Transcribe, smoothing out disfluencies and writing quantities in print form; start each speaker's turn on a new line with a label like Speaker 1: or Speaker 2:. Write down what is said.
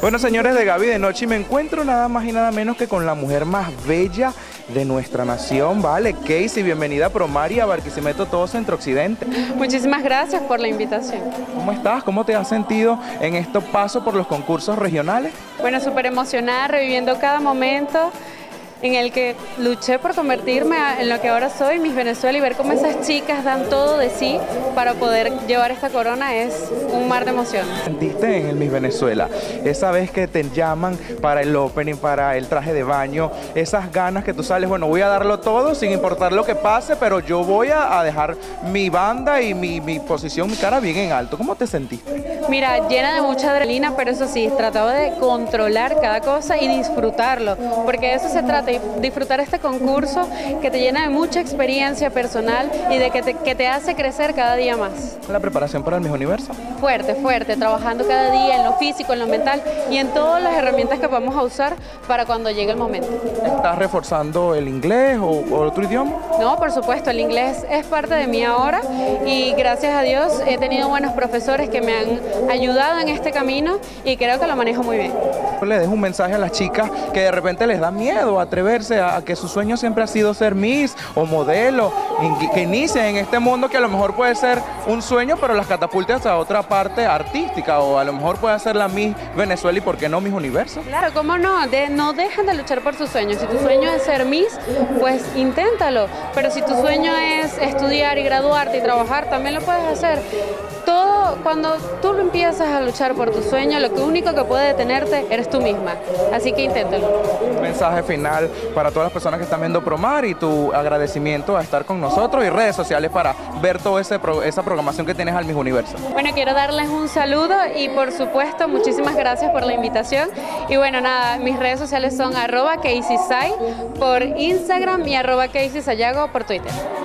Speaker 1: Bueno, señores de Gaby de Noche, me encuentro nada más y nada menos que con la mujer más bella de nuestra nación, ¿vale? Casey, bienvenida a Promari, a Barquisimeto, todo Centro Occidente.
Speaker 2: Muchísimas gracias por la invitación.
Speaker 1: ¿Cómo estás? ¿Cómo te has sentido en estos pasos por los concursos regionales?
Speaker 2: Bueno, súper emocionada, reviviendo cada momento en el que luché por convertirme en lo que ahora soy, Miss Venezuela, y ver cómo esas chicas dan todo de sí para poder llevar esta corona es un mar de emoción.
Speaker 1: ¿Sentiste en el Miss Venezuela esa vez que te llaman para el opening, para el traje de baño, esas ganas que tú sales, bueno, voy a darlo todo sin importar lo que pase, pero yo voy a dejar mi banda y mi posición, mi cara bien en alto? ¿Cómo te sentiste?
Speaker 2: Mira, llena de mucha adrenalina, pero eso sí, trataba de controlar cada cosa y disfrutarlo, porque de eso se trata, disfrutar este concurso que te llena de mucha experiencia personal y de que te hace crecer cada día más.
Speaker 1: ¿La preparación para el Miss Universo?
Speaker 2: Fuerte, fuerte, trabajando cada día en lo físico, en lo mental y en todas las herramientas que vamos a usar para cuando llegue el momento.
Speaker 1: ¿Estás reforzando el inglés o otro idioma?
Speaker 2: No, por supuesto, el inglés es parte de mí ahora y gracias a Dios he tenido buenos profesores que me han ayudado en este camino y creo que lo manejo muy bien.
Speaker 1: Le dejo un mensaje a las chicas que de repente les da miedo atreverse a que su sueño siempre ha sido ser Miss o modelo, que inicien en este mundo que a lo mejor puede ser un sueño, pero las catapulte hacia otra parte artística, o a lo mejor puede ser la Miss Venezuela y por qué no Miss Universo.
Speaker 2: Claro, cómo no, no dejan de luchar por sus sueños. Si tu sueño es ser Miss, pues inténtalo, pero si tu sueño es estudiar y graduarte y trabajar, también lo puedes hacer. Todo, cuando tú lo empiezas a luchar por tu sueño, lo único que puede detenerte eres tú misma, así que inténtalo.
Speaker 1: Un mensaje final para todas las personas que están viendo Promari y tu agradecimiento a estar con nosotros y redes sociales para ver toda esa programación que tienes al Miss Universo.
Speaker 2: Bueno, quiero darles un saludo y por supuesto muchísimas gracias por la invitación y bueno, nada, mis redes sociales son @CaseySay por Instagram y @CaseySayago por Twitter.